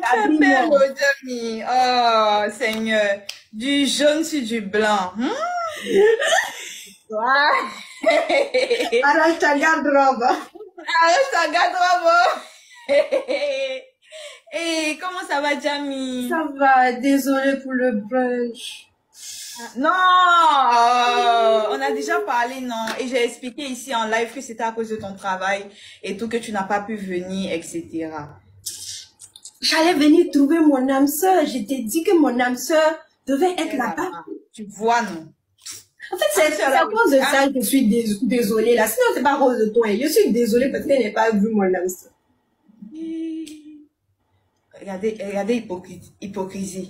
Très belle, Habillement. Jamie. Oh, Seigneur. Du jaune sur du blanc. Ouais. Arrache ta garde-robe. Arrête ta garde-robe. Et comment ça va, Jamie? Ça va, désolé pour le brunch. Non, on a déjà parlé, non? Et j'ai expliqué ici en live que c'était à cause de ton travail et tout, que tu n'as pas pu venir, etc. J'allais venir trouver mon âme sœur. Je t'ai dit que mon âme sœur devait être là-bas. Tu vois, non? En fait, c'est à cause de ça que je suis désolée là. Sinon, c'est pas à cause de toi. Je suis désolée parce qu'elle n'a pas vu mon âme sœur. Regardez hypocrisie.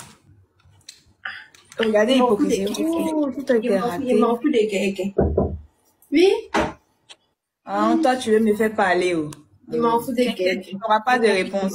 Regardez hypocrisie. Il m'en fout de quelqu'un. Oui? Ah, toi, tu veux me faire parler, oh. Il m'en fout de quelqu'un. Tu n'auras pas de réponse.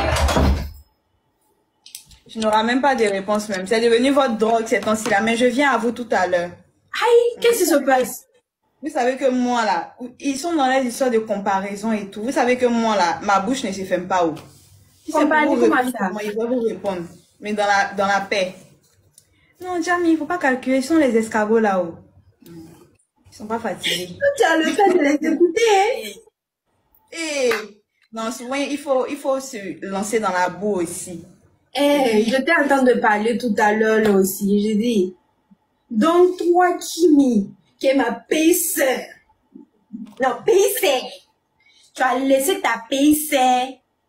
Tu n'auras même pas de réponse même. C'est devenu votre drogue ces temps-ci là. Mais je viens à vous tout à l'heure. Aïe, qu'est-ce qui se passe? Vous savez que moi là, ils sont dans les histoires de comparaison et tout. Vous savez que moi là, ma bouche ne se ferme pas, oh. Si c'est pour vous répondre, ils vont vous répondre. Mais dans la paix. Non, Jamie, il ne faut pas calculer. Ils sont les escargots là-haut. Ils sont pas fatigués. Tu as le fait de les écouter, hein? Et non, souvent, il faut se lancer dans la boue aussi. Eh, j'étais en train de parler tout à l'heure là aussi. J'ai dit, donc toi, Kimi, qui est ma paix-sœur. Non, paix-sœur. Tu as laissé ta paix-sœur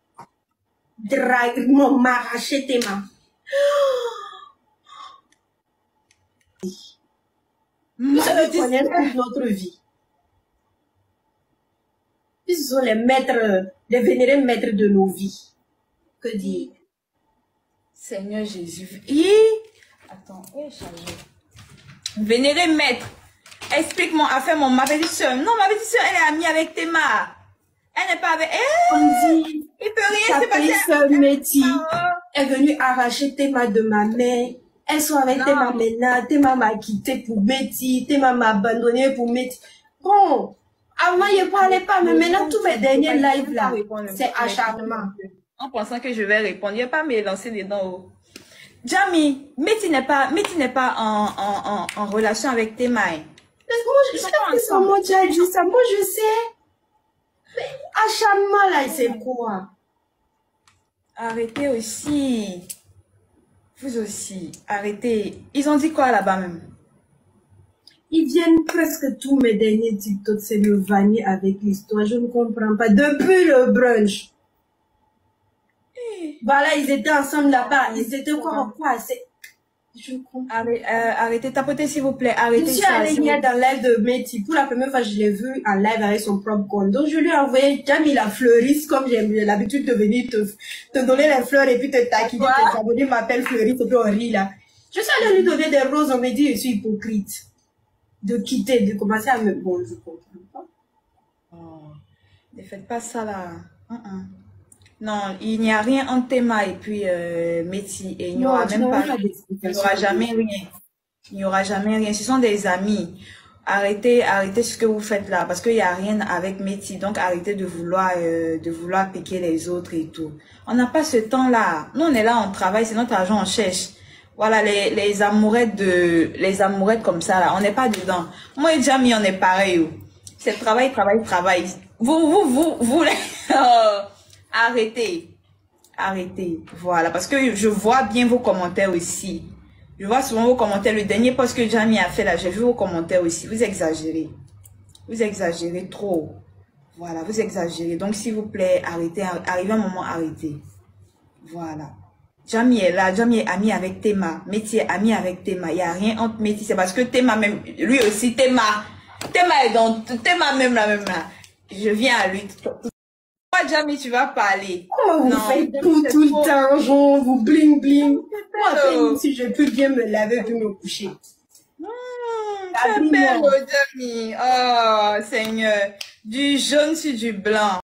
m'arracher tes mains. Nous allons connaître toute notre vie. Ils sont les maîtres, les vénérés maîtres de nos vies. Que dire? Seigneur Jésus. Attends, où est chargé? Vénéré maître. Explique-moi, ma petite soeur. Non, ma petite soeur, elle est amie avec Théma. Elle n'est pas avec... On dit, il peut rien se ta petite-sœur Métis est venue arracher Théma de ma main. Elles sont avec Théma maintenant. Théma m'a quitté pour Métis. Théma m'a abandonné pour Métis. Bon, avant, je ne parlais pas, mais maintenant, tous mes derniers lives là, c'est acharnement. En pensant que je vais répondre, il n'y a pas à me lancer dedans. Oh. Jamie, Métis n'est pas en relation avec Théma. Moi, je sais pas comment tu as dit ça. Moi, je sais. Mais acharnement là, c'est quoi? Arrêtez aussi. Vous aussi, arrêtez. Ils ont dit quoi là-bas même? Ils viennent presque tous mes derniers TikTok, c'est le vanner avec l'histoire. Je ne comprends pas. Depuis le brunch. Voilà, ils étaient ensemble là-bas. Ils étaient quoi? Je comprends. Arrêtez, tapotez s'il vous plaît. Arrêtez. Je suis allée hier dans live de Métis. Pour la première fois, je l'ai vu en live avec son propre compte. Donc, je lui ai envoyé Jamie la fleuriste, comme j'ai l'habitude de venir te donner les fleurs et puis te taquiner. Tes abonnés m'appellent fleuriste et puis on rit là. Je suis allée lui donner des roses. On me dit, je suis hypocrite. De quitter, de commencer à me... Bon, je comprends pas. Oh, ne faites pas ça là. Non, il n'y a rien entre Théma et puis Métis. Et il n'y aura même pas... Il n'y aura jamais rien. Il n'y aura jamais rien. Ce sont des amis. Arrêtez ce que vous faites là. Parce qu'il n'y a rien avec Métis. Donc arrêtez de vouloir piquer les autres et tout. On n'a pas ce temps là. Nous on est là, on travaille, c'est notre argent, on cherche. Voilà, les amourettes comme ça là, on n'est pas dedans. Moi et Jamie, on est pareil. C'est travail. Vous arrêtez. Voilà, parce que je vois bien vos commentaires aussi. Je vois souvent vos commentaires. Le dernier post que Jamie a fait là, j'ai vu vos commentaires aussi. Vous exagérez. Vous exagérez trop. Voilà, vous exagérez. Donc, s'il vous plaît, arrêtez. Arrivez un moment, arrêtez. Voilà. Jamie est là. Jamie est ami avec Théma. Métis est ami avec Théma. Il n'y a rien entre Métis. C'est parce que Théma même, lui aussi, Théma est dans, Théma même là. Je viens à lui. Toi, Jamie, tu vas parler. Comment vous faites tout le temps, genre, vous bling bling. Moi, si je peux bien me laver puis me coucher. Très belle, Jamie. Oh, Seigneur. Du jaune sur du blanc.